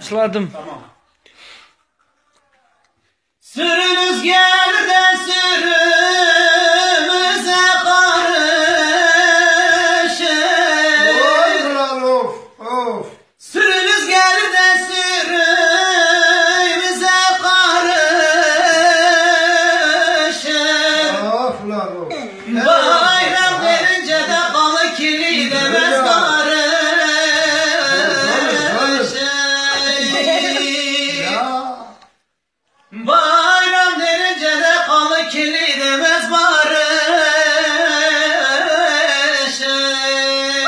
Başladım. Tamam. Sürünüz gelir de sürümüze karışır. Of of. Sürünüz gelir de sürümüze karışır. Of lan of. Bayram verince de balık kili demez karışır. Bayram verince de balık kili demez barışır.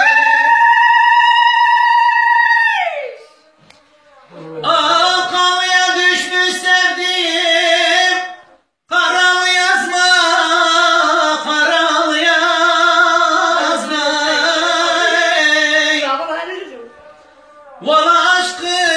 Ah kavya düşmüş sevdiğim, karalı yazma, karalı yazma. Valla aşkı